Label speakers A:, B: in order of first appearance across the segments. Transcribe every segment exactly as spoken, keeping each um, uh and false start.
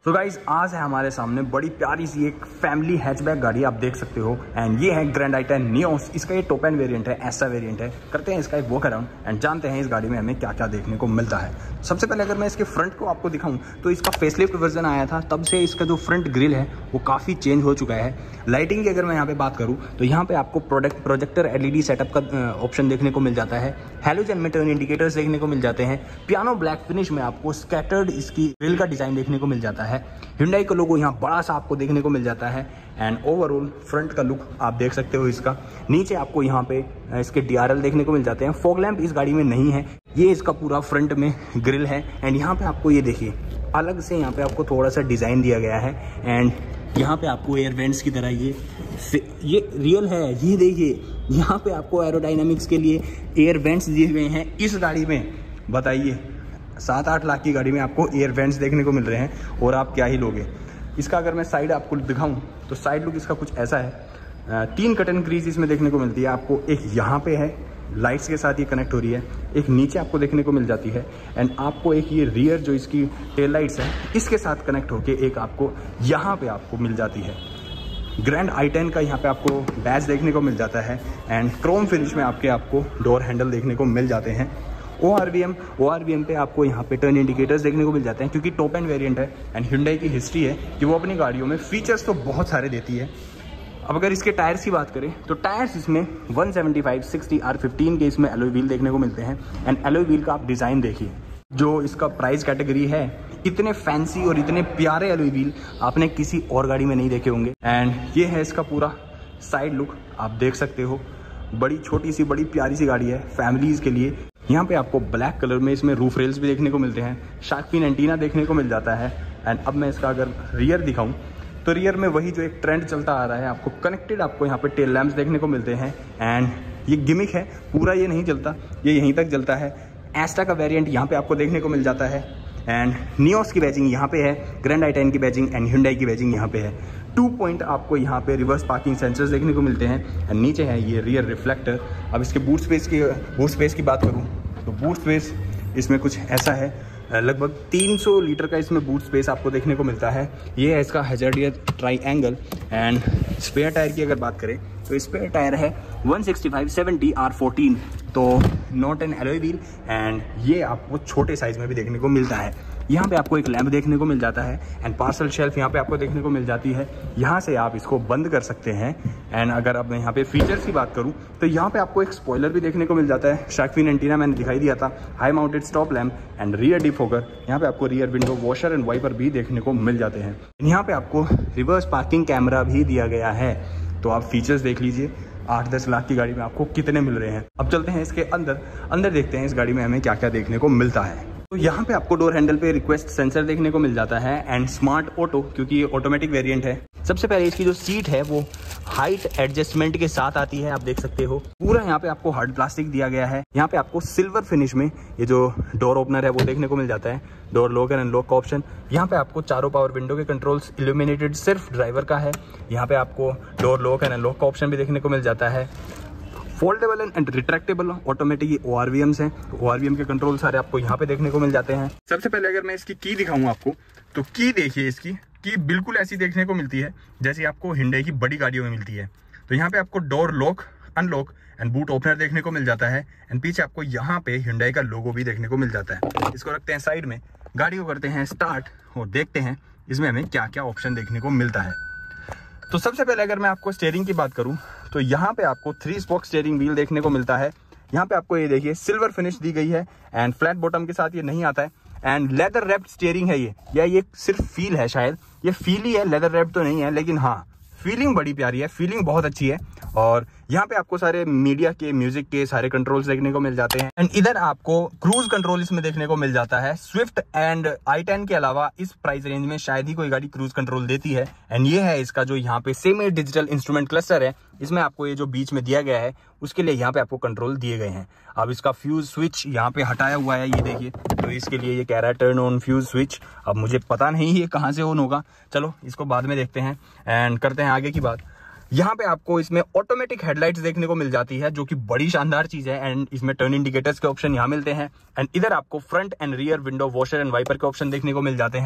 A: तो गाइज आज है हमारे सामने बड़ी प्यारी सी एक फैमिली हैचबैक गाड़ी आप देख सकते हो एंड ये है ग्रैंड आई टेन नियोस। इसका ये टॉप एंड वेरिएंट है, ऐसा वेरिएंट है। करते हैं इसका एक वॉक अराउंड एंड जानते हैं इस गाड़ी में हमें क्या क्या देखने को मिलता है। सबसे पहले अगर मैं इसके फ्रंट को आपको दिखाऊं तो इसका फेसलिफ्ट वर्जन आया था, तब से इसका जो फ्रंट ग्रिल है वो काफ़ी चेंज हो चुका है। लाइटिंग की अगर मैं यहाँ पे बात करूँ तो यहाँ पे आपको प्रोडक्ट प्रोजेक्टर एलईडी सेटअप का ऑप्शन देखने को मिल जाता है। हैलोजन में टर्न इंडिकेटर्स देखने को मिल जाते हैं। पियानो ब्लैक फिनिश में आपको स्कैटर्ड इसकी ग्रिल का डिज़ाइन देखने को मिल जाता है। Hyundai का लोगो यहाँ बड़ा सा आपको देखने को मिल जाता है एंड ओवरऑल फ्रंट का लुक आप देख सकते हो इसका। नीचे आपको यहाँ पे इसके डी आर एल देखने को मिल जाते हैं। फॉग लैंप इस गाड़ी में नहीं है, ये इसका पूरा फ्रंट में ग्रिल है एंड यहाँ पे आपको ये देखिए अलग से यहाँ पे आपको थोड़ा सा डिज़ाइन दिया गया है एंड यहाँ पे आपको एयर वेंट्स की तरह ये ये रियल है। ये देखिए यहाँ पे आपको एरोडाइनमिक्स के लिए एयर वेंट्स दिए गए हैं इस गाड़ी में। बताइए सात आठ लाख की गाड़ी में आपको एयर वेंट्स देखने को मिल रहे हैं और आप क्या ही लोगे। इसका अगर मैं साइड आपको दिखाऊं तो साइड लुक इसका कुछ ऐसा है। तीन कटन क्रीज इसमें देखने को मिलती है आपको। एक यहाँ पे है, लाइट्स के साथ ये कनेक्ट हो रही है। एक नीचे आपको देखने को मिल जाती है एंड आपको एक ये रियर जो इसकी टेल लाइट्स है इसके साथ कनेक्ट होके एक आपको यहाँ पे आपको मिल जाती है। ग्रैंड आई टेन का यहाँ पे आपको बैच देखने को मिल जाता है एंड क्रोम फिनिश में आपके आपको डोर हैंडल देखने को मिल जाते हैं। O R V M O R V M पे आपको यहाँ पे टर्न इंडिकेटर्स देखने को मिल जाते हैं क्योंकि टॉप एंड वेरिएंट है एंड Hyundai की हिस्ट्री है कि वो अपनी गाड़ियों में फीचर्स तो बहुत सारे देती है। अब अगर इसके टायर्स की बात करें तो टायर्स इसमें one seventy five sixty R fifteen के इसमें एलॉय व्हील देखने को मिलते हैं एंड एलॉय व्हील का आप डिज़ाइन देखिए। जो इसका प्राइस कैटेगरी है, इतने फैंसी और इतने प्यारे एलॉय व्हील आपने किसी और गाड़ी में नहीं देखे होंगे। एंड ये है इसका पूरा साइड लुक आप देख सकते हो। बड़ी छोटी सी बड़ी प्यारी सी गाड़ी है फैमिलीज़ के लिए। यहाँ पे आपको ब्लैक कलर में इसमें रूफ रेल्स भी देखने को मिलते हैं। शार्क फिन एंटीना देखने को मिल जाता है एंड अब मैं इसका अगर रियर दिखाऊं तो रियर में वही जो एक ट्रेंड चलता आ रहा है, आपको कनेक्टेड आपको यहाँ पे टेल लैंप्स देखने को मिलते हैं एंड ये गिमिक है, पूरा ये नहीं चलता, ये यहीं तक चलता है। एस्टा का वेरिएंट यहाँ पे आपको देखने को मिल जाता है एंड नियोस की बैजिंग यहाँ पे है, ग्रैंड आई टेन की बैजिंग एंड Hyundai की बैजिंग यहाँ पे है। टू पॉइंट आपको यहाँ पे रिवर्स पार्किंग सेंसर्स देखने को मिलते हैं एंड नीचे है ये रियर रिफ्लेक्टर। अब इसके बूट स्पेस की बूट स्पेस की बात करूँ तो बूट स्पेस इसमें कुछ ऐसा है, लगभग तीन सौ लीटर का इसमें बूट स्पेस आपको देखने को मिलता है। ये है इसका hazardous triangle and spare tyre की अगर बात करें तो स्पेयर टायर है one sixty five seventy R fourteen, तो not an alloy wheel and ये आपको छोटे साइज में भी देखने को मिलता है। यहाँ पे आपको एक लैंप देखने को मिल जाता है एंड पार्सल शेल्फ यहाँ पे आपको देखने को मिल जाती है। यहाँ से आप इसको बंद कर सकते हैं एंड अगर अब मैं यहाँ पे फीचर्स की बात करूँ तो यहाँ पे आपको एक स्पॉइलर भी देखने को मिल जाता है। शार्क फिन एंटीना मैंने दिखाई दिया था, high mounted stop lamp and rear defogger. यहाँ पे आपको rear window washer and wiper भी देखने को मिल जाते हैं। यहाँ पे आपको रिवर्स पार्किंग कैमरा भी दिया गया है, तो आप फीचर्स देख लीजिए। आठ दस लाख की गाड़ी में आपको कितने मिल रहे हैं। अब चलते हैं इसके अंदर अंदर देखते हैं इस गाड़ी में हमें क्या क्या देखने को मिलता है। तो यहाँ पे आपको डोर हैंडल पे रिक्वेस्ट सेंसर देखने को मिल जाता है एंड स्मार्ट ऑटो, क्योंकि ये ऑटोमेटिक वेरिएंट है। सबसे पहले इसकी जो सीट है वो हाइट एडजस्टमेंट के साथ आती है, आप देख सकते हो। पूरा यहाँ पे आपको हार्ड प्लास्टिक दिया गया है। यहाँ पे आपको सिल्वर फिनिश में ये जो डोर ओपनर है वो देखने को मिल जाता है, डोर लॉक एंड अनलॉक का ऑप्शन। यहाँ पे आपको चारों पावर विंडो के कंट्रोल्स इल्यूमिनेटेड सिर्फ ड्राइवर का है। यहाँ पे आपको डोर लॉक एंड अनलॉक का ऑप्शन भी देखने को मिल जाता है। Foldable and retractable automatic O R V Ms हैं, तो ओ आर वी एम के कंट्रोल सारे आपको यहाँ पे देखने को मिल जाते हैं। सबसे पहले अगर मैं इसकी की दिखाऊं आपको तो की देखिए, इसकी की बिल्कुल ऐसी देखने को मिलती है जैसे आपको Hyundai की बड़ी गाड़ियों में मिलती है। तो यहाँ पे आपको door lock unlock and boot opener देखने को मिल जाता है एंड पीछे आपको यहाँ पे Hyundai का लोगो भी देखने को मिल जाता है। इसको रखते हैं साइड में, गाड़ी को करते हैं स्टार्ट और देखते हैं इसमें हमें क्या क्या ऑप्शन देखने को मिलता है। तो सबसे पहले अगर मैं आपको स्टीयरिंग की बात करूं तो यहाँ पे आपको थ्री स्पोक स्टीयरिंग व्हील देखने को मिलता है। यहाँ पे आपको ये देखिए सिल्वर फिनिश दी गई है एंड फ्लैट बॉटम के साथ ये नहीं आता है एंड लेदर रैप्ड स्टीयरिंग है ये, या ये सिर्फ फील है, शायद ये फील ही है, लेदर रैप्ड तो नहीं है, लेकिन हाँ फीलिंग बड़ी प्यारी है, फीलिंग बहुत अच्छी है। और यहाँ पे आपको सारे मीडिया के म्यूजिक के सारे कंट्रोल्स देखने को मिल जाते हैं एंड इधर आपको क्रूज कंट्रोल इसमें देखने को मिल जाता है। स्विफ्ट एंड आई टेन के अलावा इस प्राइस रेंज में शायद ही कोई गाड़ी क्रूज कंट्रोल देती है एंड ये है इसका जो यहाँ पे सेमी डिजिटल इंस्ट्रूमेंट क्लस्टर है। इसमें आपको ये जो बीच में दिया गया है उसके लिए यहाँ पे आपको कंट्रोल दिए गए हैं। अब इसका फ्यूज स्विच यहाँ पे हटाया हुआ है, ये देखिए, तो इसके लिए ये कह रहा है टर्न ऑन फ्यूज स्विच। अब मुझे पता नहीं ये कहाँ से ऑन होगा, चलो इसको बाद में देखते हैं एंड करते हैं आगे की बात। यहाँ पे आपको इसमें ऑटोमेटिक हेडलाइट्स देखने को मिल जाती है जो कि बड़ी शानदार चीज है एंड इसमें टर्न इंडिकेटर्स के ऑप्शन यहाँ मिलते हैं एंड इधर आपको front and rear window washer and wiper के ऑप्शन देखने को मिल जाते हैं।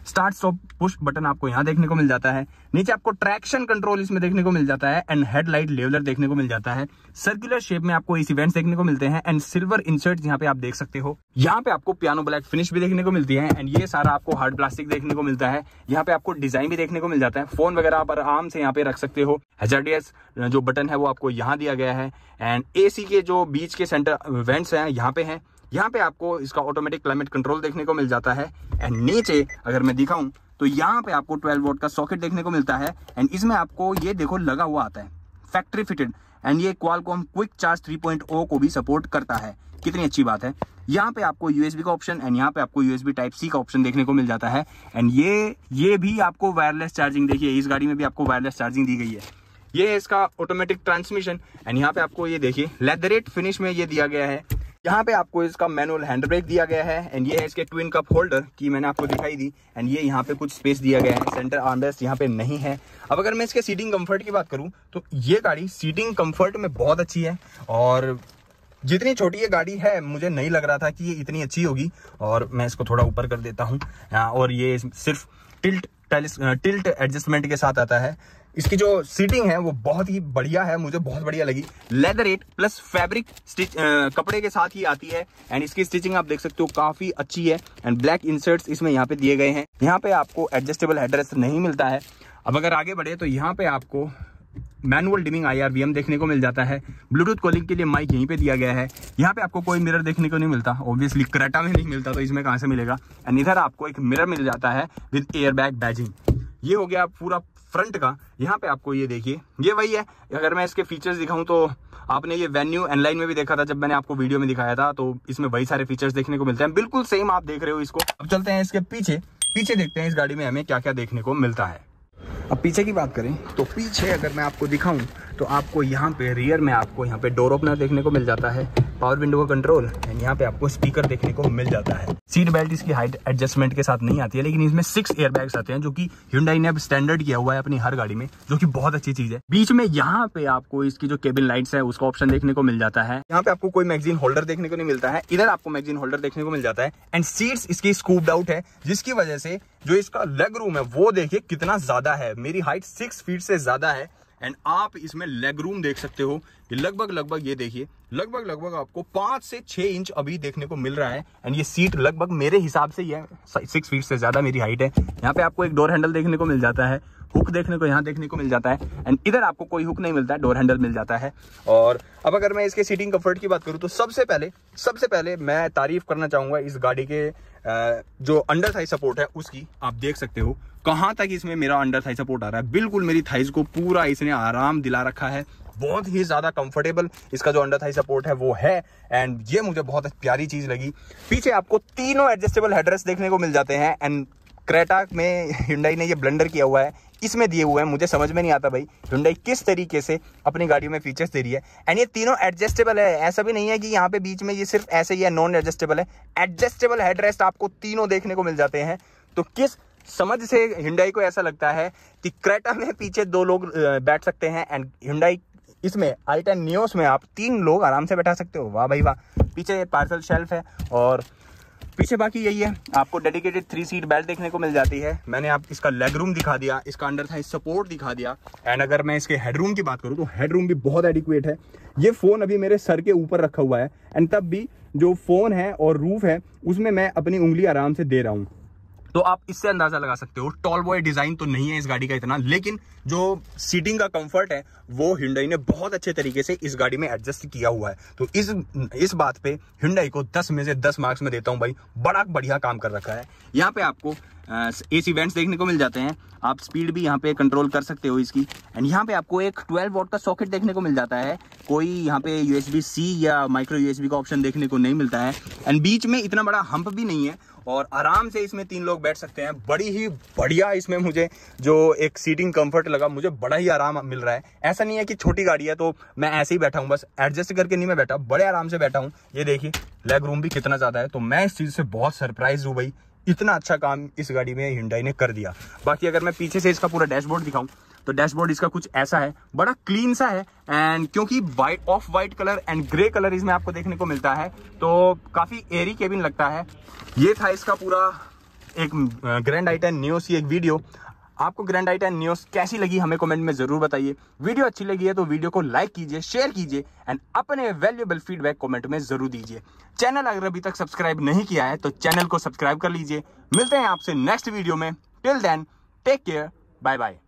A: स्टार्ट स्टॉप पुश बटन आपको यहाँ देखने को मिल जाता है। नीचे आपको ट्रैक्शन कंट्रोल इसमें देखने को मिल जाता है एंड हेडलाइट लेवलर देखने को मिल जाता है। सर्कुलर शेप में आपको एसी वेंट्स देखने को मिलते हैं एंड सिल्वर इंसर्ट यहाँ पे आप देख सकते हो। यहाँ पे आपको पियानो ब्लैक फिनिश भी देखने को मिलती है एंड ये सारा आपको हार्ड प्लास्टिक देखने को मिलता है। यहाँ पे आपको डिजाइन भी देखने को मिल जाता है। फोन वगैरह आप आराम से यहाँ पे रख सकते हो। एचआरडीएस जो बटन है वो आपको यहाँ दिया गया है एंड एसी के जो बीच के सेंटर वेंट्स हैं यहाँ पे हैं। यहाँ पे आपको इसका ऑटोमेटिक क्लाइमेट कंट्रोल देखने को मिल जाता है एंड नीचे अगर मैं दिखाऊं तो यहाँ पे आपको ट्वेल्व वोल्ट का सॉकेट देखने को मिलता है एंड इसमें आपको ये देखो लगा हुआ आता है फैक्ट्री फिटेड एंड ये Qualcomm quick charge three point O को भी सपोर्ट करता है। कितनी अच्छी बात है। यहाँ पे आपको यूएसबी का ऑप्शन एंड यहाँ पे आपको यूएसबी टाइप सी का ऑप्शन देखने को मिल जाता है एंड ये ये भी आपको वायरलेस चार्जिंग, देखिए इस गाड़ी में भी आपको वायरलेस चार्जिंग दी गई है। ये है इसका ऑटोमेटिक ट्रांसमिशन एंड यहाँ पे आपको ये देखिए लेदरेट फिनिश में ये दिया गया है। यहाँ पे आपको इसका मैनुअल हैंड ब्रेक दिया गया है एंड ये है इसके ट्विन कप होल्डर की मैंने आपको दिखाई दी एंड ये यहाँ पे कुछ स्पेस दिया गया है। सेंटर आर्मरेस्ट यहाँ पे नहीं है। अब अगर मैं इसके सीटिंग कंफर्ट की बात करूँ तो ये गाड़ी सीटिंग कंफर्ट में बहुत अच्छी है और जितनी छोटी ये गाड़ी है मुझे नहीं लग रहा था कि ये इतनी अच्छी होगी। और मैं इसको थोड़ा ऊपर कर देता हूँ और ये सिर्फ टिल्ट टिल्ट एडजस्टमेंट के साथ आता है। इसकी जो सीटिंग है वो बहुत ही बढ़िया है, मुझे बहुत बढ़िया लगी। लेदरेट प्लस फैब्रिक स्टिच कपड़े के साथ ही आती है एंड इसकी स्टिचिंग आप देख सकते हो काफी अच्छी है एंड ब्लैक इंसर्ट्स इसमें यहाँ पे दिए गए हैं। यहाँ पे आपको एडजस्टेबल हेडरेस्ट नहीं मिलता है। अब अगर आगे बढ़े तो यहाँ पे आपको manual dimming I R V M देखने को मिल जाता है। ब्लूटूथ कॉलिंग के लिए माइक यहीं पे दिया गया है। यहाँ पे आपको कोई मिरर देखने को नहीं मिलता, ऑब्वियसली क्रेटा में नहीं मिलता तो इसमें कहाँ से मिलेगा। एंड इधर आपको एक मिरर मिल जाता है विद एयर बैग बैजिंग। ये हो गया पूरा फ्रंट का। यहाँ पे आपको ये देखिए ये वही है। अगर मैं इसके फीचर्स दिखाऊं तो आपने ये वेन्यू एनलाइन में भी देखा था जब मैंने आपको वीडियो में दिखाया था, तो इसमें वही सारे फीचर्स देखने को मिलते हैं, बिल्कुल सेम आप देख रहे हो इसको। अब चलते हैं इसके पीछे पीछे देखते हैं इस गाड़ी में हमें क्या क्या देखने को मिलता है। अब पीछे की बात करें तो पीछे अगर मैं आपको दिखाऊं तो आपको यहाँ पे रियर में आपको यहाँ पे डोर ओपनर देखने को मिल जाता है, पावर विंडो का कंट्रोल एंड यहाँ पे आपको स्पीकर देखने को मिल जाता है। सीट बेल्ट इसकी हाइट एडजस्टमेंट के साथ नहीं आती है, लेकिन इसमें सिक्स एयर बैग्स आते हैं जो कि Hyundai ने अब स्टैंडर्ड किया हुआ है अपनी हर गाड़ी में, जो कि बहुत अच्छी चीज है। बीच में यहाँ पे आपको इसकी जो केबिन लाइट्स है उसका ऑप्शन देखने को मिल जाता है। यहाँ पे आपको कोई मैगजीन होल्डर देखने को नहीं मिलता है, इधर आपको मैगजीन होल्डर देखने को मिल जाता है एंड सीट्स इसकी स्कूप्ड आउट है, जिसकी वजह से जो इसका लेग रूम है वो देखिए कितना ज्यादा है। मेरी हाइट सिक्स फीट से ज्यादा है एंड आप इसमें लेग रूम देख सकते हो। ये लगभग लगभग ये देखिए लगभग लगभग आपको पांच से छह इंच अभी देखने को मिल रहा है एंड ये सीट लगभग मेरे हिसाब से ये सिक्स फीट से ज्यादा मेरी हाइट है। यहाँ पे आपको एक डोर हैंडल देखने को मिल जाता है, हुक देखने को यहाँ देखने को मिल जाता है एंड इधर आपको कोई हुक नहीं मिलता है, डोर हैंडल मिल जाता है। और अब अगर मैं इसके सीटिंग कंफर्ट की बात करूँ तो सबसे पहले सबसे पहले मैं तारीफ करना चाहूंगा इस गाड़ी के जो अंडर थाई सपोर्ट है उसकी। आप देख सकते हो कहां तक इसमें मेरा अंडर थाई सपोर्ट आ रहा है, बिल्कुल मेरी थाइज को पूरा इसने आराम दिला रखा है। बहुत ही ज्यादा कंफर्टेबल इसका जो अंडर थाई सपोर्ट है वो है एंड ये मुझे बहुत प्यारी चीज लगी। पीछे आपको तीनों एडजस्टेबल हेडरेस्ट देखने को मिल जाते हैं एंड क्रेटा में Hyundai ने ये ब्लेंडर किया हुआ है, इसमें दिए हुए हैं। मुझे समझ में नहीं आता भाई Hyundai किस तरीके से अपनी गाड़ियों में फीचर्स दे रही है एंड ये तीनों एडजस्टेबल है। ऐसा भी नहीं है कि यहाँ पे बीच में ये सिर्फ ऐसे ही है नॉन एडजस्टेबल है, एडजस्टेबल हेडरेस्ट आपको तीनों देखने को मिल जाते हैं। तो किस समझ से Hyundai को ऐसा लगता है कि क्रेटा में पीछे दो लोग बैठ सकते हैं एंड Hyundai इसमें आई टेन नियोस में आप तीन लोग आराम से बैठा सकते हो। वाह भाई वाह। पीछे पार्सल शेल्फ है और पीछे बाकी यही है, आपको डेडिकेटेड थ्री सीट बेल्ट देखने को मिल जाती है। मैंने आप इसका लेग रूम दिखा दिया, इसका अंडर थाई सपोर्ट दिखा दिया एंड अगर मैं इसके हेडरूम की बात करूं तो हेडरूम भी बहुत एडिक्वेट है। ये फोन अभी मेरे सर के ऊपर रखा हुआ है एंड तब भी जो फोन है और रूफ है उसमें मैं अपनी उंगली आराम से दे रहा हूँ, तो आप इससे अंदाजा लगा सकते हो। टॉल बॉय डिजाइन तो नहीं है इस गाड़ी का इतना, लेकिन जो सीटिंग का कंफर्ट है वो Hyundai ने बहुत अच्छे तरीके से इस गाड़ी में एडजस्ट किया हुआ है। तो इस इस बात पे Hyundai को दस में से दस मार्क्स में देता हूं भाई, बड़ा बढ़िया काम कर रखा है। यहाँ पे आपको एसी वेंट्स देखने को मिल जाते हैं, आप स्पीड भी यहाँ पे कंट्रोल कर सकते हो इसकी एंड यहाँ पे आपको एक ट्वेल्व वोल्ट का सॉकेट देखने को मिल जाता है। कोई यहाँ पे यूएसबी सी या माइक्रो यूएसबी का ऑप्शन देखने को नहीं मिलता है एंड बीच में इतना बड़ा हम्प भी नहीं है और आराम से इसमें तीन लोग बैठ सकते हैं। बड़ी ही बढ़िया इसमें मुझे जो एक सीटिंग कंफर्ट लगा, मुझे बड़ा ही आराम मिल रहा है। ऐसा नहीं है कि छोटी गाड़ी है तो मैं ऐसे ही बैठा हूँ, बस एडजस्ट करके नहीं मैं बैठा, बड़े आराम से बैठा हूँ। ये देखिए लेग रूम भी कितना ज्यादा है, तो मैं इस चीज से बहुत सरप्राइज हूँ भाई, इतना अच्छा काम इस गाड़ी में Hyundai ने कर दिया। बाकी अगर मैं पीछे से इसका पूरा डैशबोर्ड दिखाऊं तो डैशबोर्ड इसका कुछ ऐसा है, बड़ा क्लीन सा है एंड क्योंकि white off white colour and grey colour इसमें आपको देखने को मिलता है तो काफी एयरी केबिन लगता है। ये था इसका पूरा एक ग्रैंड आई टेन नियोस की एक वीडियो। आपको ग्रैंड आई टेन नियोस कैसी लगी हमें कमेंट में जरूर बताइए। वीडियो अच्छी लगी है तो वीडियो को लाइक कीजिए, शेयर कीजिए एंड अपने वैल्यूएबल फीडबैक कमेंट में जरूर दीजिए। चैनल अगर अभी तक सब्सक्राइब नहीं किया है तो चैनल को सब्सक्राइब कर लीजिए। मिलते हैं आपसे नेक्स्ट वीडियो में। Till then take care, bye bye.